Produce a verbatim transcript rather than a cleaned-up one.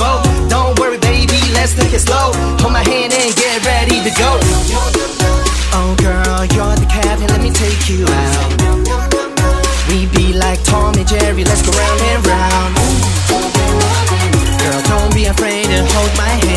go. Don't worry baby, let's take it slow. Hold my hand and get ready to go. Oh girl, you're the captain, let me take you out. We be like Tom and Jerry, let's go round and round. Girl, don't be afraid to hold my hand.